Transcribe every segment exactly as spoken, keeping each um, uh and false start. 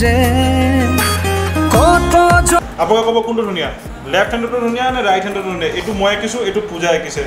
যে কত আপোনাক ক'ব কোনটো ধুনীয়া লেফট হ্যান্ডটো ধুনীয়া নে ৰাইট হ্যান্ডটো ধুনীয়া এটো মই কিছো এটো পূজা কিছে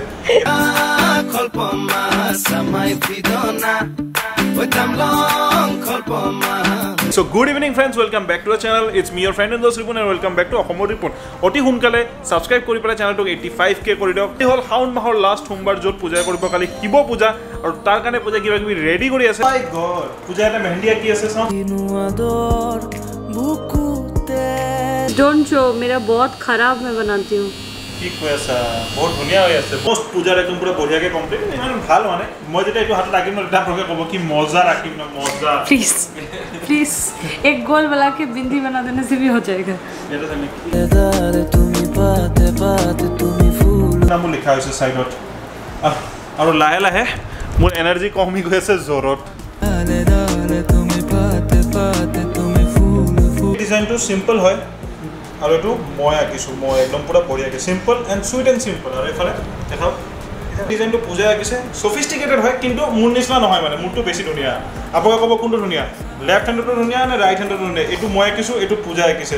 কল্পমা সময় বিদনা ওইতাম লং কল্পমা So good evening friends, welcome back to the channel. It's me your friend Indus Ripun and welcome back to Ahomor Ripun. Oti hunkale subscribe kori pala channel tok eighty-five K kori diok. Ei hol Haun mahor last sombar jot puja koribo kali kibo puja aru tar kane puja kiba kibi ready kori ase. My god, puja eta mehendi ki ase sa. ador bukute Don't show, मेरा बहुत खराब मैं बनाती हूँ। কি কইছা বহুত ধুনিয়া হৈ আছে পোস্ট পূজাৰ একদম পুৰা বঢ়িয়াকে কমপ্লিট ইমান ভাল মানে মই যেটা এটো হাত লাগিম এটা আপোনাক ক'ব কি মজা ৰাখিম না মজা प्लीज प्लीज एक गोल वाला के बिंदी बना देने से भी हो जाएगा এটা জানি দারে তুমি পাতে পাতে তুমি ফুল নাম লিখা হৈছে সাইডত আৰু লাহে লাহে মোৰ এনাৰ্জি কমি গৈ আছে জৰত দারে দারে তুমি পাতে পাতে তুমি ফুল ফুল ডিজাইনটো সিম্পল হয় আৰু এটো মই আকিছো মই একদম পুৰা বঢ়িয়াকে simple and sweet and simple আৰু এফালে দেখাও ডিজাইনটো পূজা আকিছে সফিস্টিকেটেড হয় কিন্তু মোৰ নিছনা নহয় মানে মোৰটো বেছি ধুনিয়া আপোনাক ক'ব কোনটো ধুনিয়া লেফট হ্যান্ডটো ধুনিয়া নে ৰাইট হ্যান্ডটো ধুনিয়া এটো মই আকিছো এটো পূজা আকিছে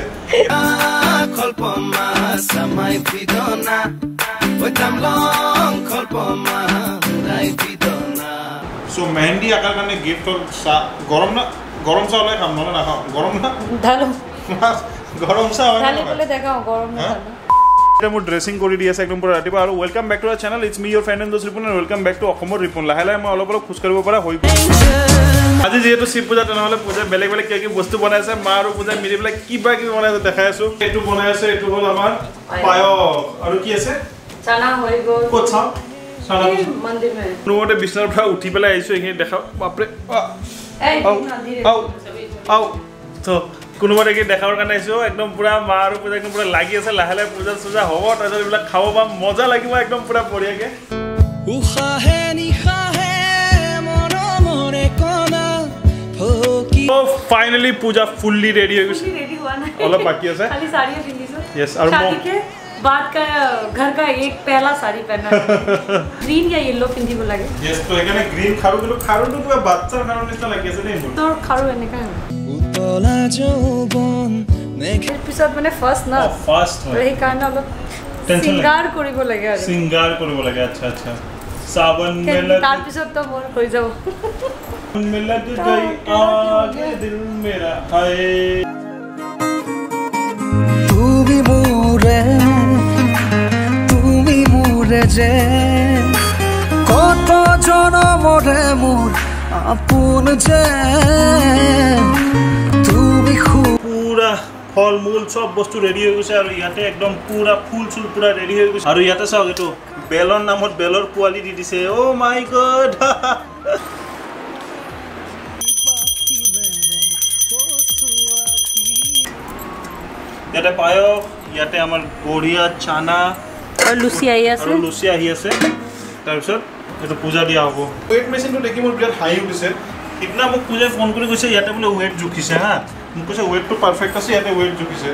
কল্পমা সময় বিদনা ওইতাম লং কল্পমা রাই বিদনা সো মেহেন্দি আকাৰ কাৰণে গিফট গৰম না গৰম চাউলে খাম ন না খাম গৰম না ঢালো গরম সা হয় ঢালি বলে দেখাও গরম না এটা মো ড্রেসিং কৰি দি আছে একদম পুৰা ৰাতিপুৱা আৰু welcome back to our channel it's me your friend ইন্দুস Ripun and welcome back to অসমৰ ৰিপুন লাহে লাহে মই অলপ অলপ খুজ কৰিব পৰা হৈ আজি যেহেতু শিৱ পূজা তেনেহলে পূজা বেলেগ বেলেগ কি কি বস্তু বনাই আছে মা আৰু পূজা মিলি বেলেগ কিবা কি বনাই আছে দেখাই আছো এটো বনাই আছে এটো হল আমাৰ পায়স আৰু কি আছে চানা হৈ গল কোছা চানা মন্দিৰ মে নোতে বিছনাৰ পৰা উঠি পেলাই আইছো এখিনি দেখাও বাপৰে এই আও আও তো কোনোবা দেখি দেখাৰ কাৰণে আইছো একদম পুৰা মা আৰু পূজা একদম পুৰা লাগি আছে লাহে লাহে পূজা সুজা হ'ব তাৰপিছত এইবিলাক খাব পাম মজা লাগিব একদম পুৰা বঢ়িয়াকে উখাহে নিখাহে মনমৰে কনা ফকি তো ফাইনালি পূজা ফুললি ৰেডি হৈ গৈছে रेडी हुआ ना অলপ বাকি আছে खाली साड़ी पिंदी सो यस और शादी के बाद का घर का एक पहला साड़ी पहनना ग्रीन या येलो पिंदी को लगे यस तो এখানে গ্ৰীন খাৰু কিন্তু খাৰুটো কিবা বাচ্চাৰ খাৰু নিচিনা লাগি আছে দেই মোৰ তোর খাৰু এনেকা উতলা যৌবন মেঘে এপিসোড মানে ফার্স্ট না ফার্স্ট তো এই কাৰণে অলপ সিঙ্গাৰ কৰিব লাগে আৰু সিঙ্গাৰ কৰিব লাগে আচ্ছা আচ্ছা सावन मेला তাৰ পিছত তো মোৰ হৈ যাব मेला तू गई आगे दिल मेरा हाय তুমি মোরে তুমি মোরে যে কত জনমরে মোর আপন যে তুমি খুব পুরা ফল মূল সব বস্তু রেডি হৈ গৈছে আৰু ইয়াতে একদম পুরা ফুল চুল পুরা ৰেডি হৈ গৈছে আৰু ইয়াতে চাওক এটো বেলৰ নামত বেলৰ কোৱালি দি দিছে ও মাই গড ইয়াতে পায়স ইয়াতে আমাৰ বঢ়িয়া চানা আৰু লুচি আহি আছে আৰু লুচি আহি আছে তাৰপিছত এটো পূজা দিয়া হ'ব ওয়েট মেচিনটো দেখি মোৰ বিৰাট হাই উঠিছে ইতনা মোক পূজাই ফোন কৰি কৈছে ইয়াতে বোলে ওয়েট জুখিছে হা মোক কৈছে ওয়েটটো পাৰফেক্ট আছে ইয়াতে ওয়েট জুখিছে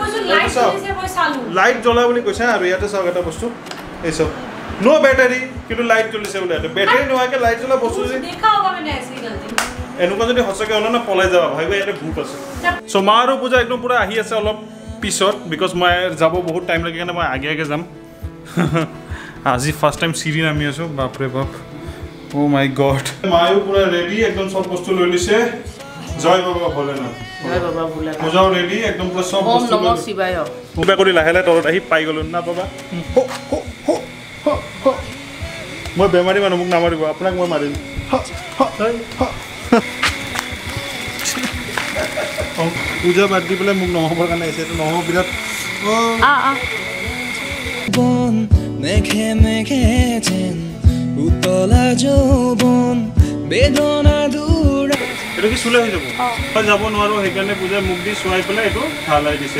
লাইট জ্বলা বুলি কৈছে আৰু ইয়াতে চাওক এটা বস্তু এই চাওক নো ব্যাটারি কিন্তু লাইট জ্বলিছে বোলে ব্যাটারি নোহাকে লাইট জ্বলা বস্তু যে দেখা হোগা মানে ऐसी गलती এনেকুৱা যদি হসকে হল না পলাই যাবা ভাইবা ইয়াতে ভূত আছে সো মা আৰু পূজা একদম পুৰা আহি আছে অলপ পিছত বিকজ মই যাব বহুত টাইম লাগে কাৰণে মই আগে আগে যাম আজি ফার্স্ট টাইম সিৰি নামি আছো বাপৰে বাপ ও মাই গড মায়ো পুৰা ৰেডি একদম সব বস্তু লৈ লিছে জয় বাবা ভোলেনাথ জয় বাবা ভোলেনাথ পূজাও ৰেডি একদম পুৰা সব বস্তু ওম নমঃ শিৱায় মুবা কৰি লাহে লাহে তলত আহি পাই গলো না বাবা মই বেমাৰী মানুহ মোক নামাৰিব আপোনাক মই মাৰিম পূজা বাদ দি পেলাই মোক নহবৰ কাৰণে আহিছে এইটো নহব বিৰাট আ আ বন মেঘে মেঘে যেন উতলা যৌবন বেদনা দূৰ এইটো কি চুলে হৈ যাব মই যাব নোৱাৰো সেইকাৰণে পূজা মুখ দি চুৱাই পেলাই এইটো ঢালাই দিছে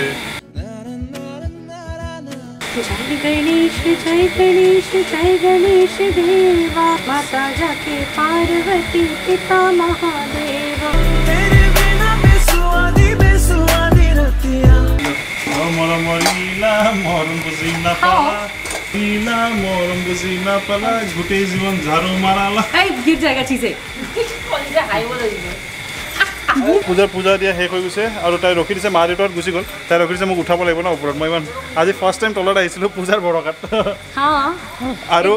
जय गणेश जय गणेश जय गणेश देवा माता जाके पार्वती पिता महादेव तेरे बिना बेसुआदी बेसुआदी रतिया मोर मोरीला मोरम बुझिना पाला नीला मोरम बुझिना पाला गुटे जीवन झारू माराला ए गिर जाएगा चीजें कौन से हाई बोल रही है পূজা পূজা দিয়া শেষ হৈ গৈছে আৰু তাই ৰখি দিছে মা দেউতাত গুচি গ'ল তাই ৰখি দিছে মোক উঠাব লাগিব ন ওপৰত মই ইমান আজি ফাৰ্ষ্ট টাইম তলত আহিছিলোঁ পূজাৰ বৰকাত আৰু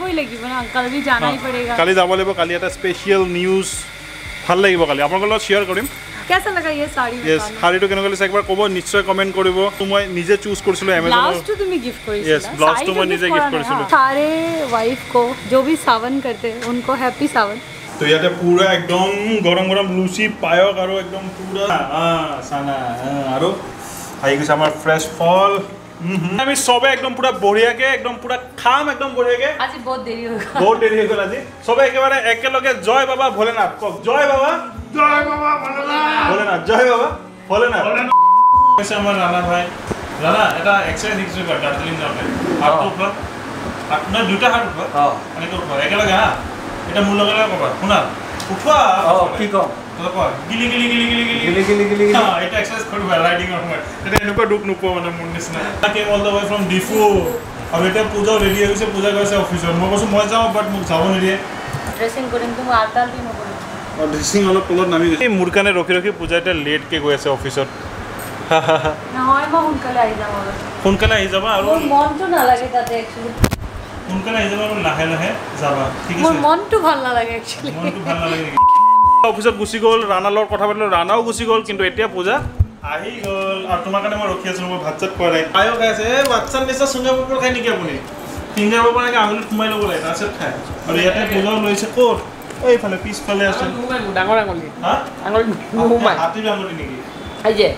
কালি যাব লাগিব কালি এটা স্পেচিয়েল নিউজ ভাল লাগিব কালি আপোনালোকৰ লগত শ্বেয়াৰ কৰিম कैसा लगा ये साड़ी यस साड़ी तो केनेকৈ একবাৰ ক'ব নিশ্চয় কমেন্ট কৰিব তো মই নিজে চুজ কৰিছিলো Amazon ब्लाउज तो तुम्हें गिफ्ट কৰিছিলা यस ब्लाउज तो मैं নিজে गिफ्ट কৰিছিলো सारे वाइफ को जो भी सावन करते हैं उनको हैप्पी सावन तो ইয়াতে পুরা একদম গরম গরম লুচি পায়ক আৰু একদম পুরা আ সানা আৰু আহি গৈছে আমাৰ ফ্ৰেশ ফল আমি সবে একদম পুরা বঢ়িয়াকে একদম পুরা খাম একদম বঢ়িয়াকে আজি বহুত দেৰি হৈ গ'ল বহুত দেৰি হৈ গ'ল আজি সবে একেবাৰে একেলগে জয় বাবা ভোলেনাথ কক জয় বাবা জয় বাবা ভোলেনাথ ভোলেনাথ জয় বাবা ভোলেনাথ কইছে আমাৰ রানা ভাই রানা এটা এক্সারসাইজ শিকিছো বা দার্জিলিং যাওঁতে হাত উঠা আপোনাৰ দুটা হাত উঠা হ্যাঁ এনেকৈ উঠা একেলগে হা এটা মূল লগালে কবা শুনা উঠা অ কি কম কবা গিলি গিলি গিলি গিলি গিলি গিলি গিলি গিলি হ্যাঁ এটা এক্সারসাইজ কৰিবা রাইডিং অফ মাই এটা এনেকুৱা দুখ নোপোৱা মানে মোৰ নিচিনা তাকে all the way from Diphu আৰু এটা পূজা ৰেডি হৈছে পূজা গৈছে অফিচত মই কৈছো মই যাওঁ বাট মোক যাব নিদিয়ে ড্ৰেছিং কৰিম তুমি আলতাল দিম কৰিম और ड्रेसिंग অলপ তলত নামি গৈছে মোৰ কাৰণে ৰখি ৰখি পূজা এটা লেট কে গৈ আছে অফিচত নহয় মই সোনকালে আহি যাম আৰু সোনকালে আহি যাবা আৰু মোৰ মনটো নালাগে তাতে একচুয়ালি সোনকালে আহি যাবা আৰু লাহে লাহে যাবা ঠিক আছে মোৰ মনটো ভাল নালাগে একচুয়ালি মনটো ভাল নালাগে অফিচত গুচি গ'ল ৰাণালৰ কথা পাতিলো ৰাণাও গুচি গ'ল কিন্তু এতিয়া পূজা আহি গ'ল আৰু তোমাৰ কাৰণে মই ৰখি আছো মই ভাত চাত খোৱা নাই আয়ো খাইছে এ বাচ্চাৰ নিচিনা চুঙা পাপৰ খাই নেকি আপুনি ফিংগাৰ পাপৰ নাকি আঙুলিত সোমাই ল'ব লাগে তাৰপিছত খায় আৰু ইয়াতে পূজাও লৈছে ক'ত এইফালে পিছফালে আছে ডাঙৰ আঙুলি হা আঙুলি নোমাই হাতীৰ আঙুলি নেকি আই যে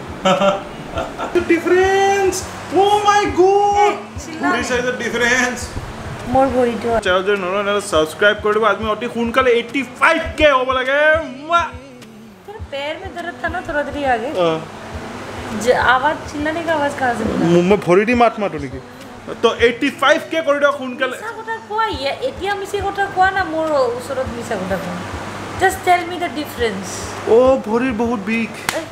ডিফাৰেন্স ও মাই গড ভৰি সাইজৰ ডিফাৰেন্স মোৰ ভৰিটো চেনেলটো নৰনে সাবস্ক্ৰাইব কৰি দিব আজি অতি সোনকালে eighty-five k হ'ব লাগে तेरे पैर में दर्द था ना थोड़ा देर आगे आवाज चिल्लाने का आवाज कहां से निकला মই ভৰি দি মাত মাতো নেকি তো eighty-five k কৰি দিও সোনকালে মিছা কথা কোৱা এতিয়া মিছা কথা কোৱা না মোৰ ওচৰত মিছা কথা কোৱা just tell me the difference ও ভৰিৰ বহুত বিগ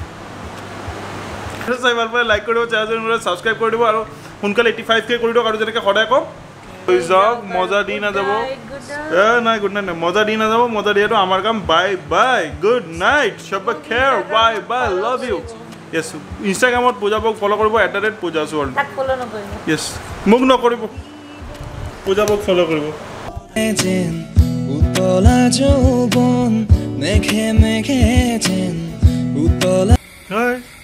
চাইবাৰ পৰা লাইক কৰিব চেনেলটো সাবস্ক্ৰাইব কৰি দিব আৰু সোনকালে eighty-five k কৰি দিও আৰু যেনেকৈ সদায় কম হৈ যাওক মজা দি না যাব এ নাই গুড নাইট মজা দি না যাব মজা দিয়াটো আমাৰ কাম বাই বাই গুড নাইট সব খেৰ bye bye love you yes ইনষ্টাগ্ৰামত পূজাবক ফলো কৰিব at the rate Pooja's world তাক ফলো নকৰিব यस মোক নকৰিব পূজাবক ফলো কৰিব যেন উতলা যৌবন মেঘে মেঘে যেন উতলা